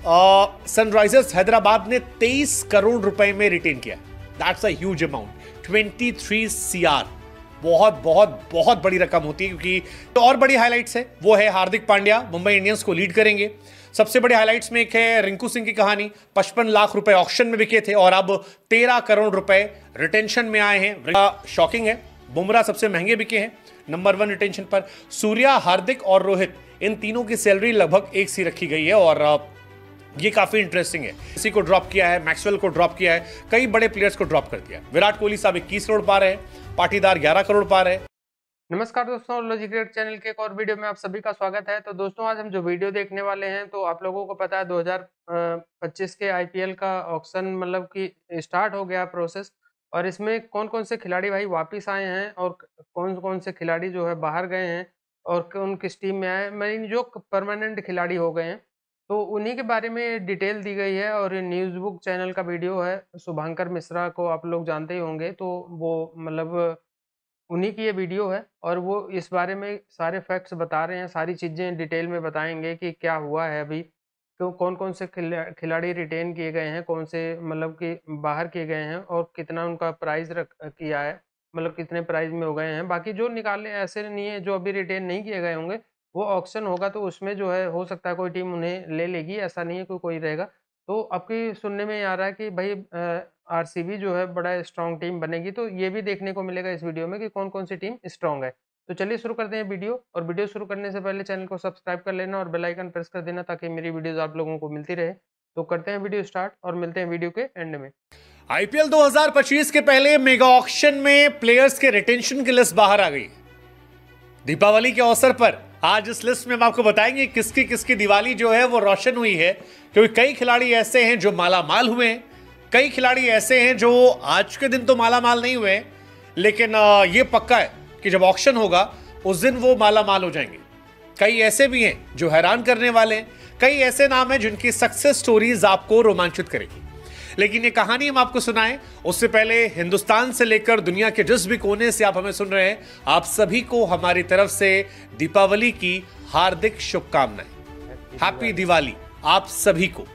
Sunrisers Hyderabad ने 23 करोड़ रुपए में रिटेन किया। That's a huge amount, 23 CR। बहुत बहुत बहुत बड़ी रकम होती है। क्योंकि तो और बड़ी हाइलाइट्स है वो है हार्दिक पांड्या मुंबई इंडियंस को लीड करेंगे। सबसे बड़ी हाइलाइट्स में एक है रिंकू सिंह की कहानी, 55 लाख रुपए ऑक्शन में बिके थे और अब 13 करोड़ रुपए रिटेंशन में आए हैं। शॉकिंग है, बुमराह सबसे महंगे बिके हैं नंबर 1 रिटेंशन पर। सूर्या, हार्दिक और रोहित, इन तीनों की सैलरी लगभग एक सी रखी गई है और ये काफी इंटरेस्टिंग है। किसी को ड्रॉप किया है, मैक्सवेल को ड्रॉप किया है, कई बड़े प्लेयर्स को ड्रॉप कर दिया। विराट कोहली साहब 21 करोड़ पा रहे हैं, पाटीदार 11 करोड़ पा रहे हैं। नमस्कार दोस्तों, लॉजिक क्रिकेट चैनल के एक और वीडियो में आप सभी का स्वागत है। तो दोस्तों आज हम जो वीडियो देखने वाले हैं, तो आप लोगों को पता है 2025 के आईपीएल का ऑक्शन मतलब कि स्टार्ट हो गया प्रोसेस, और इसमें कौन कौन से खिलाड़ी भाई वापस आए हैं और कौन कौन से खिलाड़ी जो है बाहर गए हैं और कौन किस टीम में आए, मैं जो परमानेंट खिलाड़ी हो गए हैं, तो उन्हीं के बारे में डिटेल दी गई है। और ये न्यूज़ बुक चैनल का वीडियो है, शुभांकर मिश्रा को आप लोग जानते ही होंगे, तो वो मतलब उन्हीं की ये वीडियो है और वो इस बारे में सारे फैक्ट्स बता रहे हैं, सारी चीज़ें डिटेल में बताएँगे कि क्या हुआ है अभी, क्यों कौन-कौन से खिलाड़ी रिटेन किए गए हैं, कौन से मतलब कि बाहर किए गए हैं और कितना उनका प्राइस किया है, मतलब कितने प्राइस में हो गए हैं। बाकी जो निकाले ऐसे नहीं है, जो अभी रिटेन नहीं किए गए होंगे, वो ऑक्शन होगा तो उसमें जो है हो सकता है कोई टीम उन्हें ले लेगी, ऐसा नहीं है कि कोई रहेगा। तो आपकी सुनने में आ रहा है कि भाई आरसीबी जो है बड़ा स्ट्रॉन्ग टीम बनेगी, तो ये भी देखने को मिलेगा इस वीडियो में कि कौन-कौन सी टीम स्ट्रॉन्ग है। तो चलिए शुरू करते हैं वीडियो, और वीडियो शुरू करने से पहले चैनल को सब्सक्राइब कर लेना और बेल आइकन प्रेस कर देना ताकि मेरी वीडियोज़ आप लोगों को मिलती रहे। तो करते हैं वीडियो स्टार्ट और मिलते हैं वीडियो के एंड में। आईपीएल 2025 के पहले मेगा ऑक्शन में प्लेयर्स के रिटेंशन की लिस्ट बाहर आ गई। दीपावली के अवसर पर आज इस लिस्ट में हम आपको बताएंगे किसकी किसकी दिवाली जो है वो रोशन हुई है, क्योंकि कई खिलाड़ी ऐसे हैं जो मालामाल हुए हैं, कई खिलाड़ी ऐसे हैं जो आज के दिन तो मालामाल नहीं हुए, लेकिन ये पक्का है कि जब ऑक्शन होगा उस दिन वो मालामाल हो जाएंगे। कई ऐसे भी हैं जो हैरान करने वाले हैं, कई ऐसे नाम हैं जिनकी सक्सेस स्टोरीज आपको रोमांचित करेगी। लेकिन ये कहानी हम आपको सुनाएं उससे पहले हिंदुस्तान से लेकर दुनिया के जिस भी कोने से आप हमें सुन रहे हैं, आप सभी को हमारी तरफ से दीपावली की हार्दिक शुभकामनाएं। हैप्पी दिवाली आप सभी को।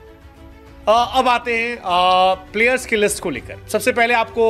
अब आते हैं प्लेयर्स की लिस्ट को लेकर। सबसे पहले आपको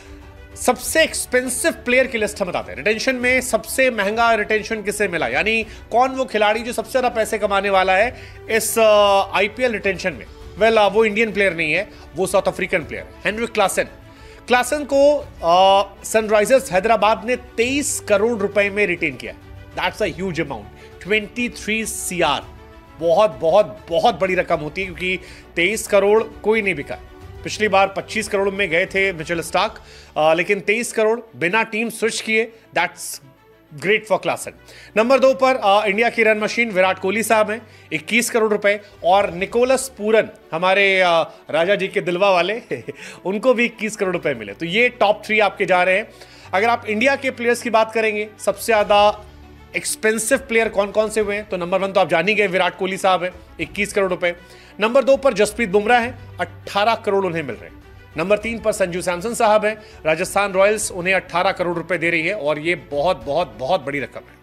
सबसे एक्सपेंसिव प्लेयर की लिस्ट हम बताते हैं। रिटेंशन में सबसे महंगा रिटेंशन किसे मिला, यानी कौन वो खिलाड़ी जो सबसे ज्यादा पैसे कमाने वाला है इस आईपीएल रिटेंशन में। वो इंडियन प्लेयर नहीं है, वो साउथ अफ्रीकन प्लेयर है, हेनरिक क्लासन। क्लासन को सनराइजर्स हैदराबाद ने 23 करोड़ रुपए में रिटेन किया। That's a huge amount, 23 CR। बहुत बहुत बहुत बड़ी रकम होती है, क्योंकि 23 करोड़ कोई नहीं बिका। पिछली बार 25 करोड़ में गए थे मिचेल स्टार्क, लेकिन 23 करोड़ बिना टीम स्विच किए, that's great for Klaasen. Number 2 पर इंडिया की रन मशीन विराट कोहली साहब हैं, 21 करोड़ रुपए, और निकोलस पूरन हमारे राजा जी के दिलवा वाले उनको भी 21 करोड़ रुपए मिले। तो ये टॉप 3 आपके जा रहे हैं। अगर आप इंडिया के प्लेयर्स की बात करेंगे, सबसे ज्यादा एक्सपेंसिव प्लेयर कौन कौन से हुए हैं, तो नंबर 1 तो आप जान ही गए, विराट कोहली साहब हैं, 21 करोड़ रुपए। नंबर 2 पर जसप्रीत बुमराह हैं, 18 करोड़ उन्हें मिल रहे हैं। नंबर 3 पर संजू सैमसन साहब हैं, राजस्थान रॉयल्स उन्हें 18 करोड़ रुपए दे रही है, और ये बहुत बहुत बहुत बड़ी रकम है।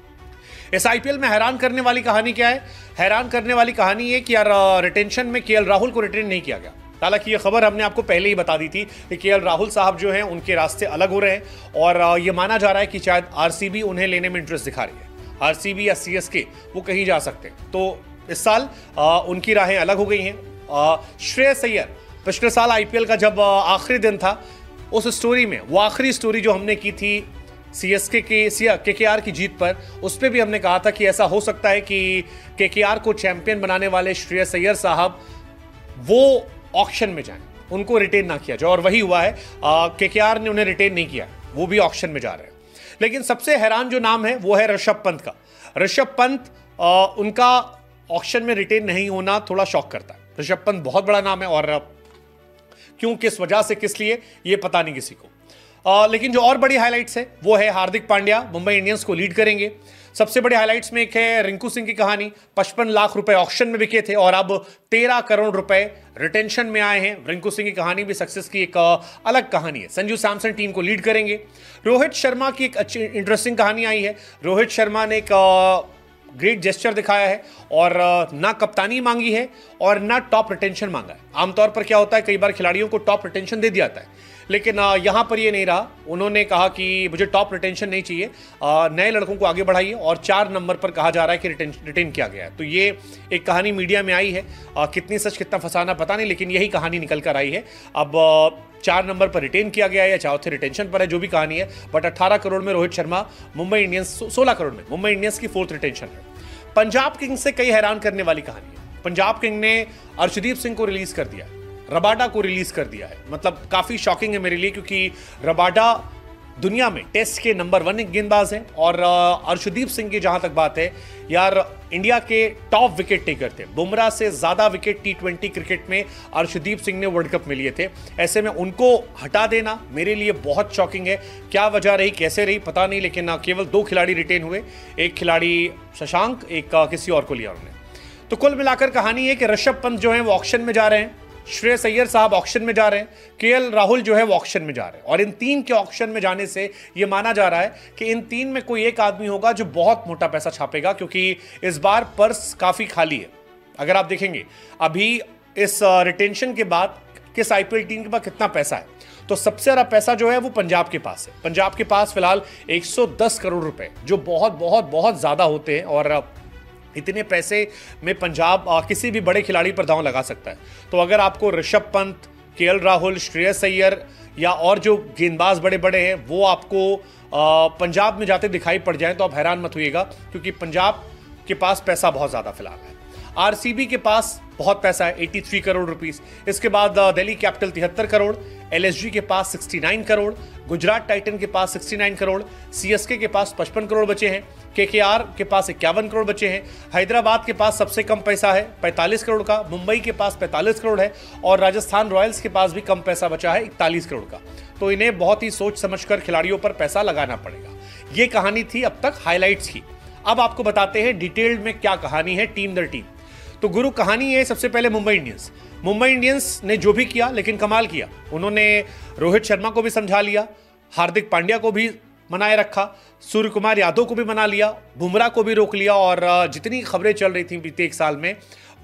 इस आईपीएल में हैरान करने वाली कहानी क्या है? हैरान करने वाली कहानी ये कि यार रिटेंशन में केएल राहुल को रिटेन नहीं किया गया। हालांकि ये खबर हमने आपको पहले ही बता दी थी कि केएल राहुल साहब जो हैं उनके रास्ते अलग हो रहे हैं, और ये माना जा रहा है कि शायद आरसीबी उन्हें लेने में इंटरेस्ट दिखा रही है। आरसीबी या सीएसके वो कहीं जा सकते हैं, तो इस साल उनकी राहें अलग हो गई हैं। श्रेयस अय्यर पिछले साल आईपीएल का जब आखिरी दिन था, उस स्टोरी में वो आखिरी स्टोरी जो हमने की थी सीएसके के केकेआर की जीत पर, उस पर भी हमने कहा था कि ऐसा हो सकता है कि केकेआर को चैंपियन बनाने वाले श्रेयस अय्यर साहब वो ऑक्शन में जाएं, उनको रिटेन ना किया जाए, और वही हुआ है। केकेआर ने उन्हें रिटेन नहीं किया, वो भी ऑक्शन में जा रहे हैं। लेकिन सबसे हैरान जो नाम है वो है ऋषभ पंत का। ऋषभ पंत उनका ऑक्शन में रिटेन नहीं होना थोड़ा शॉक करता है। ऋषभ पंत बहुत बड़ा नाम है, और क्यों, किस वजह से, किस लिए, ये पता नहीं किसी को। लेकिन जो और बड़ी हाइलाइट्स है वो है हार्दिक पांड्या मुंबई इंडियंस को लीड करेंगे। सबसे बड़ी हाइलाइट्स में एक है रिंकू सिंह की कहानी, 55 लाख रुपए ऑक्शन में बिके थे और अब 13 करोड़ रुपए रिटेंशन में आए हैं। रिंकू सिंह की कहानी भी सक्सेस की एक अलग कहानी है। संजू सैमसन टीम को लीड करेंगे। रोहित शर्मा की एक अच्छी इंटरेस्टिंग कहानी आई है। रोहित शर्मा ने एक ग्रेट जेस्चर दिखाया है और ना कप्तानी मांगी है और ना टॉप रिटेंशन मांगा है। आमतौर पर क्या होता है, कई बार खिलाड़ियों को टॉप रिटेंशन दे दिया जाता है, लेकिन यहां पर ये नहीं रहा। उन्होंने कहा कि मुझे टॉप रिटेंशन नहीं चाहिए, नए लड़कों को आगे बढ़ाइए, और 4 नंबर पर कहा जा रहा है कि रिटेन किया गया है। तो ये एक कहानी मीडिया में आई है, कितनी सच कितना फसाना पता नहीं, लेकिन यही कहानी निकल कर आई है। अब 4 नंबर पर रिटेन किया गया है या चौथे रिटेंशन पर है, जो भी कहानी है, बट 18 करोड़ में रोहित शर्मा मुंबई इंडियंस, 16 करोड़ में मुंबई इंडियंस की 4th रिटेंशन है। पंजाब किंग्स से कई हैरान करने वाली कहानी है। पंजाब किंग ने अर्शदीप सिंह को रिलीज कर दिया, रबाडा को रिलीज कर दिया है। मतलब काफी शॉकिंग है मेरे लिए, क्योंकि रबाडा दुनिया में टेस्ट के नंबर 1 गेंदबाज हैं, और अर्शदीप सिंह की जहां तक बात है यार, इंडिया के टॉप विकेट टेकर थे। बुमराह से ज्यादा विकेट T20 क्रिकेट में अर्शदीप सिंह ने वर्ल्ड कप में लिए थे। ऐसे में उनको हटा देना मेरे लिए बहुत शॉकिंग है। क्या वजह रही, कैसे रही पता नहीं, लेकिन केवल 2 खिलाड़ी रिटेन हुए, एक खिलाड़ी शशांक, एक किसी और को लिया उन्होंने। तो कुल मिलाकर कहानी है कि ऋषभ पंत जो है वो ऑक्शन में जा रहे हैं, श्रेयस अय्यर साहब ऑक्शन में जा रहे हैं, केएल राहुल जो है वो ऑक्शन में जा रहे हैं, और इन 3 के ऑक्शन में जाने से ये माना जा रहा है कि इन 3 में कोई एक आदमी होगा जो बहुत मोटा पैसा छापेगा, क्योंकि इस बार पर्स काफी खाली है। अगर आप देखेंगे अभी इस रिटेंशन के बाद किस आईपीएल टीम के पास कितना पैसा है, तो सबसे ज्यादा पैसा जो है वो पंजाब के पास है। पंजाब के पास फिलहाल 110 करोड़ रुपए, जो बहुत बहुत बहुत ज्यादा होते हैं, और इतने पैसे में पंजाब किसी भी बड़े खिलाड़ी पर दांव लगा सकता है। तो अगर आपको ऋषभ पंत, केएल राहुल, श्रेयस अय्यर या और जो गेंदबाज बड़े बड़े हैं वो आपको पंजाब में जाते दिखाई पड़ जाए, तो आप हैरान मत होइएगा, क्योंकि पंजाब के पास पैसा बहुत ज्यादा फिलहाल है। आरसीबी के पास बहुत पैसा है, 83 करोड़ रुपीस। इसके बाद दिल्ली कैपिटल 73 करोड़, एलएसजी के पास 69 करोड़, गुजरात टाइटन के पास 69 करोड़, सीएसके के पास 55 करोड़ बचे हैं, केकेआर के पास 51 करोड़ बचे हैं, हैदराबाद के पास सबसे कम पैसा है 45 करोड़ का, मुंबई के पास 45 करोड़ है, और राजस्थान रॉयल्स के पास भी कम पैसा बचा है 41 करोड़ का। तो इन्हें बहुत ही सोच समझकर खिलाड़ियों पर पैसा लगाना पड़ेगा। ये कहानी थी अब तक हाईलाइट्स की। अब आपको बताते हैं डिटेल्ड में क्या कहानी है टीम दर टीम। तो गुरु कहानी है सबसे पहले मुंबई इंडियंस। मुंबई इंडियंस ने जो भी किया, लेकिन कमाल किया, उन्होंने रोहित शर्मा को भी समझा लिया, हार्दिक पांड्या को भी मनाए रखा, सूर्य कुमार यादव को भी मना लिया, बुमराह को भी रोक लिया, और जितनी खबरें चल रही थी बीते 1 साल में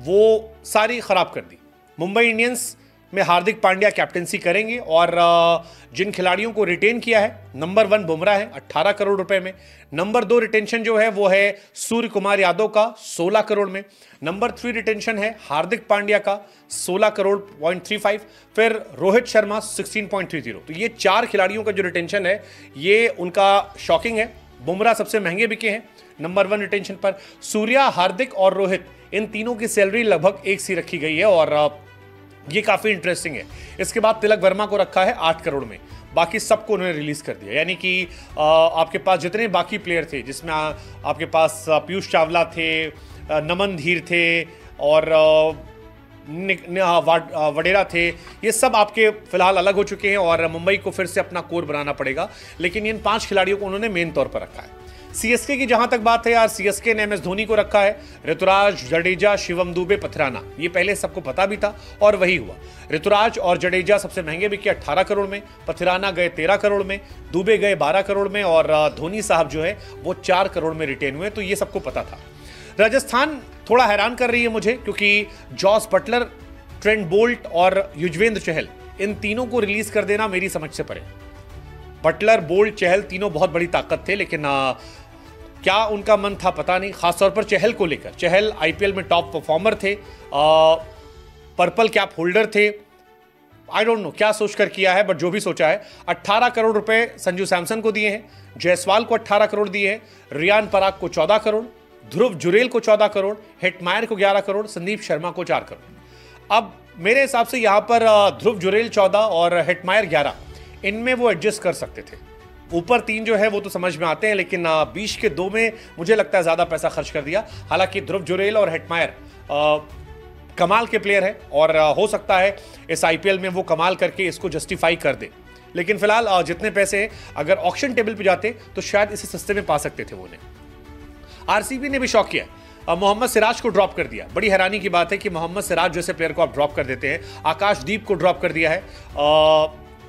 वो सारी खराब कर दी। मुंबई इंडियंस में हार्दिक पांड्या कैप्टेंसी करेंगे, और जिन खिलाड़ियों को रिटेन किया है, नंबर 1 बुमराह है 18 करोड़ रुपए में, नंबर 2 रिटेंशन जो है वो है सूर्य कुमार यादव का 16 करोड़ में, नंबर 3 रिटेंशन है हार्दिक पांड्या का 16 करोड़ 0.35, फिर रोहित शर्मा 16.30। तो ये 4 खिलाड़ियों का जो रिटेंशन है ये उनका शॉकिंग है। बुमराह सबसे महंगे बिके हैं नंबर 1 रिटेंशन पर। सूर्या, हार्दिक और रोहित, इन तीनों की सैलरी लगभग एक सी रखी गई है, और ये काफी इंटरेस्टिंग है। इसके बाद तिलक वर्मा को रखा है 8 करोड़ में, बाकी सबको उन्होंने रिलीज कर दिया। यानी कि आपके पास जितने बाकी प्लेयर थे, जिसमें आपके पास पीयूष चावला थे, नमन धीर थे, और वडेरा थे, ये सब आपके फिलहाल अलग हो चुके हैं, और मुंबई को फिर से अपना कोर बनाना पड़ेगा। लेकिन इन 5 खिलाड़ियों को उन्होंने मेन तौर पर रखा है। सीएसके की जहां तक बात है यार, सीएसके ने एमएस धोनी को रखा है, ऋतुराज, जडेजा, शिवम दुबे, पथराना, ये पहले सबको पता भी था और वही हुआ। ऋतुराज और जडेजा सबसे महंगे बिके 18 करोड़ में, पथराना गए 13 करोड़ में, दुबे गए 12 करोड़ में, और धोनी साहब जो है वो 4 करोड़ में रिटेन हुए। तो ये सबको पता था। राजस्थान थोड़ा हैरान कर रही है मुझे, क्योंकि जॉस बटलर, ट्रेंट बोल्ट और युजवेंद्र चहल, इन तीनों को रिलीज कर देना मेरी समझ से परे। बटलर, बोल्ट, चहल तीनों बहुत बड़ी ताकत थे, लेकिन क्या उनका मन था पता नहीं, खासतौर पर चहल को लेकर। चहल आईपीएल में टॉप परफॉर्मर थे, पर्पल कैप होल्डर थे। आई डोंट नो क्या सोचकर किया है, बट जो भी सोचा है। 18 करोड़ रुपए संजू सैमसन को दिए हैं, जायसवाल को 18 करोड़ दिए हैं, रियान पराग को 14 करोड़, ध्रुव जुरेल को 14 करोड़, हेटमायर को 11 करोड़, संदीप शर्मा को 4 करोड़। अब मेरे हिसाब से यहां पर ध्रुव जुरेल 14 और हेटमायर 11, इनमें वो एडजस्ट कर सकते थे। ऊपर 3 जो है वो तो समझ में आते हैं, लेकिन 20 के 2 में मुझे लगता है ज्यादा पैसा खर्च कर दिया। हालांकि ध्रुव जुरेल और हेटमायर कमाल के प्लेयर है, और हो सकता है इस आईपीएल में वो कमाल करके इसको जस्टिफाई कर दे। लेकिन फिलहाल जितने पैसे अगर ऑक्शन टेबल पे जाते तो शायद इसे सस्ते में पा सकते थे वो ने। आरसीबी ने भी शौक किया, मोहम्मद सिराज को ड्रॉप कर दिया। बड़ी हैरानी की बात है कि मोहम्मद सिराज जैसे प्लेयर को आप ड्रॉप कर देते हैं। आकाशदीप को ड्रॉप कर दिया है।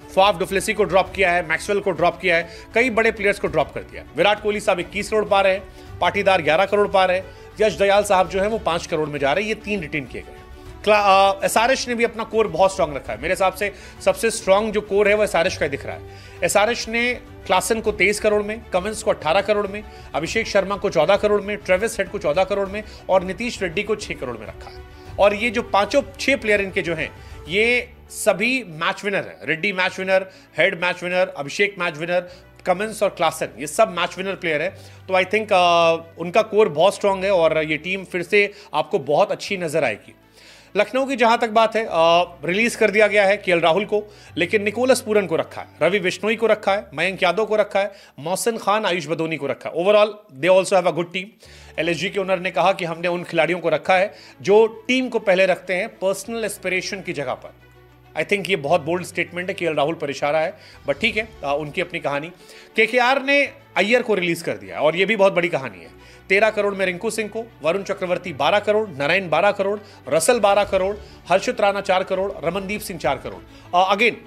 फाफ डुप्लेसी को ड्रॉप किया है, मैक्सवेल को ड्रॉप किया है, कई बड़े प्लेयर्स को ड्रॉप कर दिया। विराट कोहली साहब 21 करोड़ पा रहे हैं, पाटीदार 11 करोड़ पा रहे हैं, यश दयाल साहब जो है वो 5 करोड़ में जा रहे हैं। ये 3 रिटेन किए गए। एसआरएच ने भी अपना कोर बहुत स्ट्रांग रखा है। मेरे हिसाब से सबसे स्ट्रांग जो कोर है वो एसआरएच का दिख रहा है। एसआरएच ने क्लासन को 23 करोड़ में, कमिंस को 18 करोड़ में, अभिषेक शर्मा को 14 करोड़ में, ट्रेविस हेड को 14 करोड़ में और नीतीश रेड्डी को 6 करोड़ में रखा है। और ये जो 6 प्लेयर इनके जो हैं ये सभी मैच विनर है। Reddy match winner, Head match winner, Abhishek match winner, Cummins और क्लासन ये सब मैच विनर प्लेयर है। तो आई थिंक उनका कोर बहुत स्ट्रांग है और ये टीम फिर से आपको बहुत अच्छी नजर आएगी। लखनऊ की जहां तक बात है, रिलीज कर दिया गया है केएल राहुल को, लेकिन निकोलस पूरन को रखा है, रवि बिश्नोई को रखा है, मयंक यादव को रखा है, मोहसिन खान, आयुष बदोनी को रखा है। Overall they also have a good team. LSG के ओनर ने कहा कि हमने उन खिलाड़ियों को रखा है जो टीम को पहले रखते हैं पर्सनल एस्पिरेशन की जगह पर। आई थिंक ये बहुत बोल्ड स्टेटमेंट है, केएल राहुल पर इशारा है, बट ठीक है, उनकी अपनी कहानी। केकेआर ने अय्यर को रिलीज कर दिया और ये भी बहुत बड़ी कहानी है। 13 करोड़ में रिंकू सिंह को, Varun Chakravarthy 12 crore, Narine 12 crore, Russell 12 crore, Harshit Rana 4 crore, Ramandeep Singh 4 crore. Again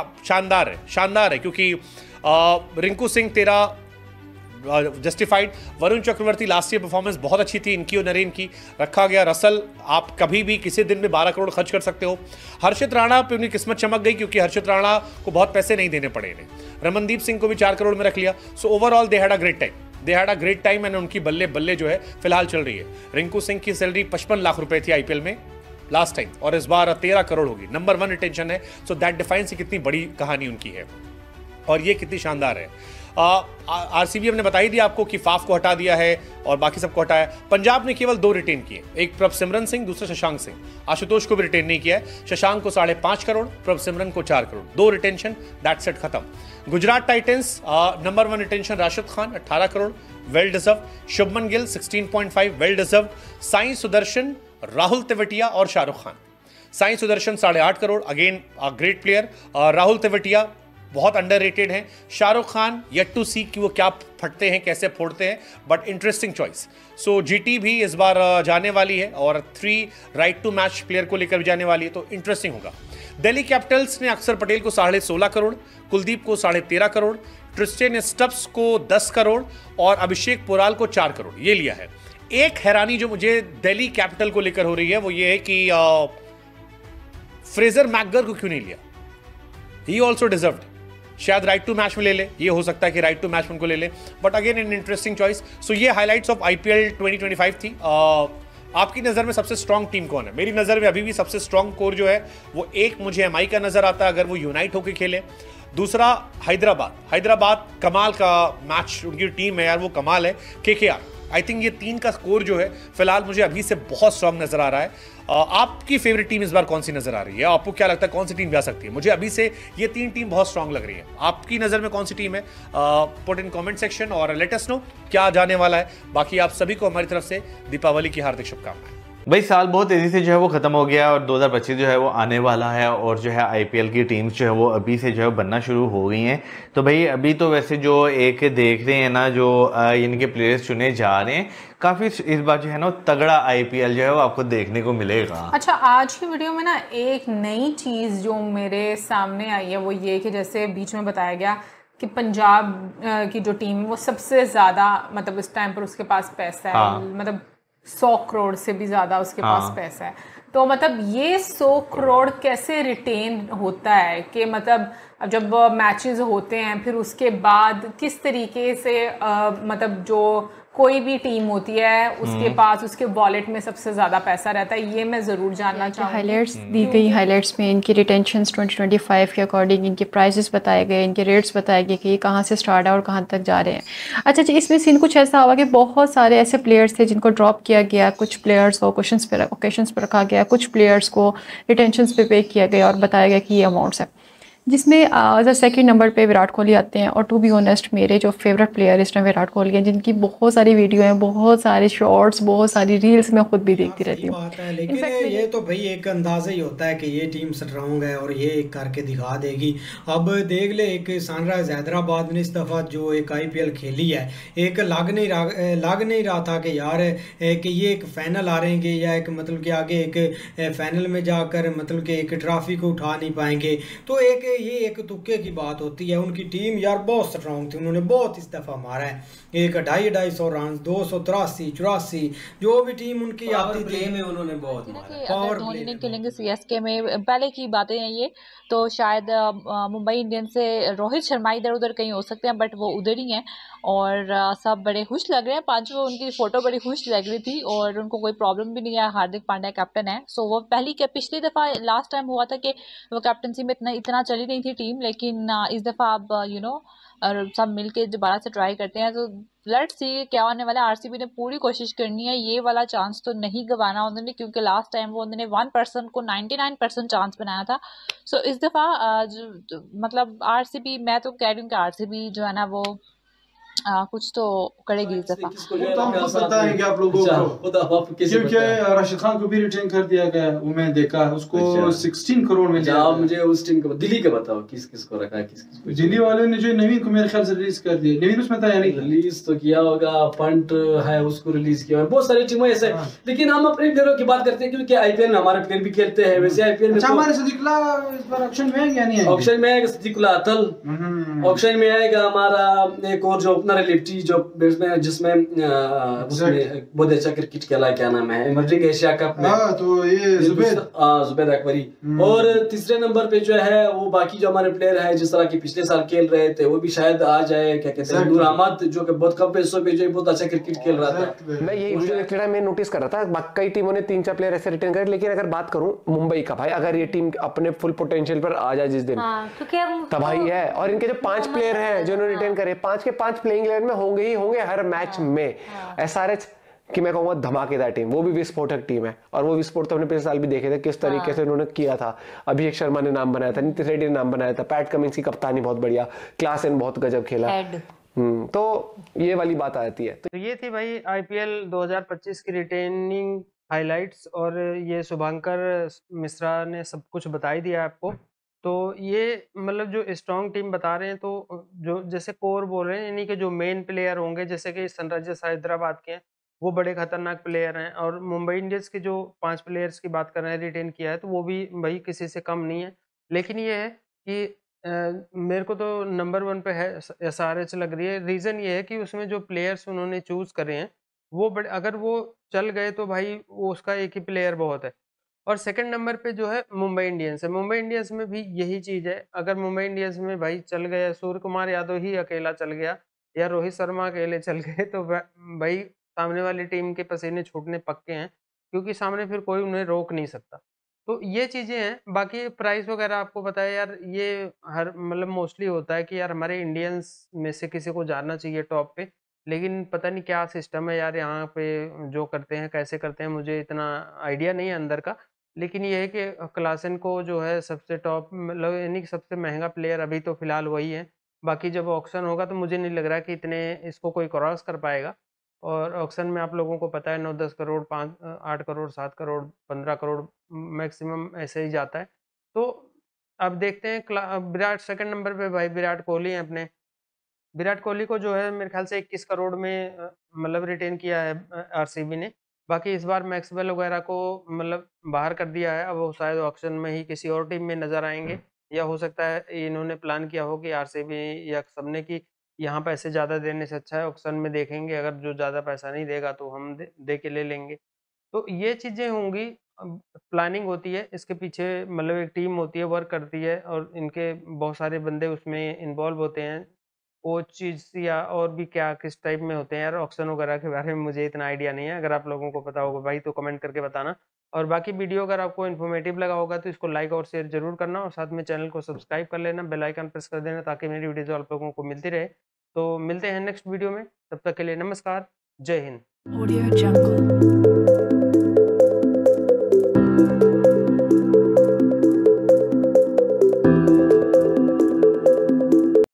शानदार है क्योंकि Rinku Singh 13 justified, Varun Chakravarthy last year performance बहुत अच्छी थी इनकी और नरेन की, रखा गया। रसल आप कभी भी किसी दिन में 12 करोड़ खर्च कर सकते हो। हर्षित राणा पे उनकी किस्मत चमक गई क्योंकि हर्षित राणा को बहुत पैसे नहीं देने पड़े इन्हें। रमनदीप सिंह को भी 4 करोड़ में रख लिया। So overall they had a great time and उनकी बल्ले बल्ले जो है फिलहाल चल रही है। रिंकू सिंह की सैलरी 55 लाख रुपए थी आईपीएल में लास्ट टाइम और इस बार 13 करोड़ होगी। नंबर 1 रिटेंशन है। सो दैट डिफाइंस कितनी बड़ी कहानी उनकी है और ये कितनी शानदार है। आरसीबी हमने बता ही दिया आपको कि फाफ को हटा दिया है और बाकी सबको हटाया। पंजाब ने केवल 2 रिटेन किए, एक प्रभसिमरन सिंह, दूसरा शशांक सिंह। आशुतोष को भी रिटेन नहीं किया है। शशांक को 5.5 करोड़, प्रभसिमरन को 4 करोड़, 2 रिटेंशन, दैट्स इट, खत्म। Gujarat Titans number 1 retention Rashid Khan 18 crore, well deserve. Shubman Gill 16.5, well deserve. Sai Sudharsan, Rahul Tewatia और Shahrukh Khan. Sai Sudharsan 8.5 crore, again great player. Rahul Tewatia बहुत अंडररेटेड हैं। Shahrukh Khan yet to see कि वो क्या फटते हैं, कैसे फोड़ते हैं, but interesting choice. So GT भी इस बार जाने वाली है और 3 राइट टू मैच प्लेयर को लेकर जाने वाली है, तो इंटरेस्टिंग होगा। दिल्ली कैपिटल्स ने अक्षर पटेल को 16.5 करोड़, कुलदीप को 13.5 करोड़, ट्रिस्टेन स्टब्स को 10 करोड़ और अभिषेक पुराल को 4 करोड़ ये लिया है। एक हैरानी जो मुझे दिल्ली कैपिटल को लेकर हो रही है वो ये है कि फ्रेजर मैकगर को क्यों नहीं लिया। He also deserved. शायद राइट टू मैच में ले ले, ये हो सकता है कि राइट टू मैच में उनको ले ले, but again in interesting choice. So ये हाइलाइट्स ऑफ आईपीएल 2025 थी। आपकी नज़र में सबसे स्ट्रांग टीम कौन है? मेरी नज़र में अभी भी सबसे स्ट्रांग कोर जो है वो एक मुझे एमआई का नजर आता है अगर वो यूनाइट होकर खेले। दूसरा हैदराबाद कमाल का मैच, उनकी टीम है यार, वो कमाल है। केकेआर, आई थिंक ये 3 का स्कोर जो है फिलहाल मुझे अभी से बहुत स्ट्रांग नजर आ रहा है। आपकी फेवरेट टीम इस बार कौन सी नजर आ रही है? आपको क्या लगता है कौन सी टीम जा सकती है? मुझे अभी से ये 3 टीम बहुत स्ट्रांग लग रही है। आपकी नजर में कौन सी टीम है? पुट इन कमेंट सेक्शन और लेट अस नो क्या जाने वाला है। बाकी आप सभी को हमारी तरफ से दीपावली की हार्दिक शुभकामनाएं। भाई साल बहुत तेज़ी से जो है वो ख़त्म हो गया और 2025 जो है वो आने वाला है और जो है आईपीएल की टीम्स जो है वो अभी से जो है बनना शुरू हो गई हैं। तो भाई अभी तो वैसे जो एक देख रहे हैं ना, जो इनके प्लेयर्स चुने जा रहे हैं, काफ़ी इस बार जो है ना तगड़ा आईपीएल जो है वो आपको देखने को मिलेगा। अच्छा, आज की वीडियो में ना एक नई चीज़ जो मेरे सामने आई है वो ये कि जैसे बीच में बताया गया कि पंजाब की जो टीम है वो सबसे ज़्यादा, मतलब इस टाइम पर उसके पास पैसा है, मतलब 100 करोड़ से भी ज़्यादा उसके पास पैसा है। तो मतलब ये 100 करोड़ कैसे रिटेन होता है कि मतलब अब जब मैचेस होते हैं फिर उसके बाद किस तरीके से मतलब जो कोई भी टीम होती है उसके पास उसके वॉलेट में सबसे ज़्यादा पैसा रहता है, ये मैं ज़रूर जानना चाहूँगी। हाइलाइट्स दी गई, हाइलाइट्स में इनकी रिटेंशंस 2025 के अकॉर्डिंग इनके प्राइसेस बताए गए, इनके रेट्स बताए गए कि ये कहाँ से स्टार्ट है और कहाँ तक जा रहे हैं। अच्छा जी, इसमें सीन कुछ ऐसा हुआ कि बहुत सारे ऐसे प्लेयर्स थे जिनको ड्रॉप किया गया, कुछ प्लेयर्स को ओकेशंस पर रखा गया, कुछ प्लेयर्स को रिटेंशंस पे किया गया और बताया गया कि ये अमाउंट्स है, जिसमें एज अ सेकेंड नंबर पे विराट कोहली आते हैं। और टू बी ऑनेस्ट मेरे जो फेवरेट प्लेयर इस टाइम विराट कोहली हैं, जिनकी बहुत सारी वीडियो हैं, बहुत सारे शॉर्ट्स, बहुत सारी रील्स मैं खुद भी देखती रहती हूँ। लेकिन ये तो भाई एक अंदाज़ा ही होता है कि ये टीम स्ट्रांग है और ये करके दिखा देगी। अब देख ले, एक सनराइज हैदराबाद ने इस दफ़ा जो एक आईपीएल खेली है, एक लग नहीं रहा था कि यार कि ये एक फाइनल आ रहेंगे या एक मतलब कि आगे एक फाइनल में जाकर मतलब कि एक ट्रॉफी को उठा नहीं पाएंगे। तो एक ये एक तुक्के की बात होती है। उनकी टीम यार बहुत स्ट्रांग थी, उन्होंने बहुत इस दफ़ा मारा है, एक 250 रन, 283 84, जो भी टीम उनकी आती थी में उन्होंने बहुत मारा। अगर धोनी नहीं खेलेंगे सीएसके में, पहले की बातें हैं ये, तो शायद मुंबई इंडियंस से रोहित शर्मा इधर उधर कहीं हो सकते हैं, बट वो उधर ही हैं और सब बड़े खुश लग रहे हैं। पांचों उनकी फोटो बड़ी खुश लग रही थी और उनको कोई प्रॉब्लम भी नहीं है। हार्दिक पांड्या कैप्टन है, सो वो पिछली दफा लास्ट टाइम हुआ था कि वो कैप्टनसी में इतना चली नहीं थी टीम, लेकिन इस दफा अब और सब मिलके दोबारा से ट्राई करते हैं। तो लेट्स सी क्या होने वाला है। आरसीबी ने पूरी कोशिश करनी है, ये वाला चांस तो नहीं गंवाना उन्होंने, क्योंकि लास्ट टाइम वो उन्होंने 1% को 99% चांस बनाया था। सो इस दफा मतलब आरसीबी, मैं तो कह रही हूँ कि आरसीबी जो है ना वो कुछ तो करेगी इस दफा। तो हम खुद बताएंगे आप लोगों को, क्योंकि राशिद खान को भी रिटेन कर दिया गया, वो मैं देखा उसको 16 करोड़ में। आप मुझे उस टीम को दिल्ली का बताओ, किस किस को रखा है, किस किस को? दिल्ली वाले ने जो नवीन को मेरे ख्याल से रिलीज कर दिया। नवीन उसमें था यानी रिलीज तो किया होगा, पंट है उसको रिलीज किया, बहुत सारी टीमें ऐसे। लेकिन हम अपने प्लेयरों की बात करते हैं, क्योंकि आईपीएल में हमारे प्लेयर भी खेलते हैं, वैसे आईपीएल में हमारे सदीकुल्ला इस बार ऑक्शन में है या नहीं है? ऑक्शन में आएगा सदीकुल्ला अतल, ऑक्शन में आएगा हमारा एक और जो ओपनर है लिफ्टी, जो बैट्समैन जिसमें उसमें बहुत अच्छा क्रिकेट खेला, क्या नाम है, इमर्जिंग एशिया कप में, तो ये जुबैद अकबरी। और तीसरे नंबर पे जो है वो बाकी जो हमारे प्लेयर है, जिस तरह की पिछले साल खेल रहे थे, वो भी शायद आ जाए। क्या कहते हैं, नूर अहमद जो कि बहुत कम पैसों पे जो बहुत अच्छा क्रिकेट खेल रहा था। मैं यही वीडियो देख रहा, मैं नोटिस कर रहा था कई टीमों ने 3-4 प्लेयर ऐसे रिटर्न करे। लेकिन अगर बात करूं मुंबई का, भाई अगर ये टीम अपने फुल पोटेंशियल पर आ जाए जिस दिन, तबाही है। और इनके जो 5 प्लेयर हैं जो इन्होंने रिटर्न करे, 5 के 5 प्लेइंग 11 में होंगे ही होंगे हर मैच में। एसआरएच कि मैं कहूँगा धमाकेदार टीम, वो भी विस्फोटक टीम है। और वो विस्फोट तो हमने पिछले साल भी देखे थे किस तरीके से उन्होंने किया था। अभिषेक शर्मा ने नाम बनाया था, नीतीश रेड्डी ने नाम बनाया था, पैट कमिंस की कप्तानी बहुत बढ़िया, क्लासन बहुत गजब खेला। तो ये वाली बात आती है। तो ये थी भाई आईपीएल 2025 की रिटेनिंग हाइलाइट्स, और ये शुभंकर मिश्रा ने सब कुछ बता ही दिया आपको। तो ये मतलब जो स्ट्रॉन्ग टीम बता रहे हैं, तो जो जैसे कोर बोल रहे हैं, यानी कि जो मेन प्लेयर होंगे, जैसे कि सनराइजर्स हैदराबाद के हैं, वो बड़े खतरनाक प्लेयर हैं। और मुंबई इंडियंस के जो 5 प्लेयर्स की बात कर रहे हैं रिटेन किया है, तो वो भी भाई किसी से कम नहीं है। लेकिन ये है कि मेरे को तो नंबर 1 पे है एसआरएच लग रही है। रीज़न ये है कि उसमें जो प्लेयर्स उन्होंने चूज़ करे हैं वो बड़े, अगर वो चल गए तो भाई वो उसका एक ही प्लेयर बहुत है। और सेकंड नंबर पे जो है मुंबई इंडियंस है। मुंबई इंडियंस में भी यही चीज़ है, अगर मुंबई इंडियंस में भाई चल गया, सूर्य कुमार यादव ही अकेला चल गया या रोहित शर्मा अकेले चल गए, तो भाई सामने वाली टीम के पसीने छूटने पक्के हैं, क्योंकि सामने फिर कोई उन्हें रोक नहीं सकता। तो ये चीज़ें हैं। बाकी प्राइस वगैरह आपको पता है यार, ये हर मतलब मोस्टली होता है कि यार हमारे इंडियंस में से किसी को जाना चाहिए टॉप पे, लेकिन पता नहीं क्या सिस्टम है यार यहाँ पे, जो करते हैं कैसे करते हैं मुझे इतना आइडिया नहीं है अंदर का। लेकिन ये है कि क्लासन को जो है सबसे टॉप, मतलब यानी कि सबसे महंगा प्लेयर अभी तो फिलहाल वही है। बाकी जब ऑक्शन होगा तो मुझे नहीं लग रहा कि इतने इसको कोई क्रॉस कर पाएगा। और ऑक्शन में आप लोगों को पता है 9-10 करोड़, 8 करोड़, 7 करोड़, 15 करोड़ मैक्सिमम ऐसे ही जाता है। तो अब देखते हैं। विराट सेकंड नंबर पे भाई विराट कोहली हैं अपने। विराट कोहली को जो है मेरे ख्याल से 21 करोड़ में मतलब रिटेन किया है आरसीबी ने। बाकी इस बार मैक्सवेल वगैरह को मतलब बाहर कर दिया है, अब वो शायद ऑक्शन में ही किसी और टीम में नजर आएंगे, या हो सकता है इन्होंने प्लान किया हो कि आरसीबी या सबने की यहाँ पैसे ज़्यादा देने से अच्छा है ऑक्शन में देखेंगे, अगर जो ज़्यादा पैसा नहीं देगा तो हम दे के ले लेंगे। तो ये चीज़ें होंगी, प्लानिंग होती है इसके पीछे, मतलब एक टीम होती है, वर्क करती है, और इनके बहुत सारे बंदे उसमें इन्वॉल्व होते हैं। वो चीज़ या और भी क्या किस टाइप में होते हैं यार, ऑक्शन वगैरह के बारे में मुझे इतना आइडिया नहीं है। अगर आप लोगों को पता होगा भाई तो कमेंट करके बताना। और बाकी वीडियो अगर आपको इन्फॉर्मेटिव लगा होगा तो इसको लाइक और शेयर जरूर करना, और साथ में चैनल को सब्सक्राइब कर लेना, बेल आइकन प्रेस कर देना, ताकि मेरी वीडियो आप लोगों को मिलती रहे। तो मिलते हैं नेक्स्ट वीडियो में, तब तक के लिए नमस्कार, जय हिंद।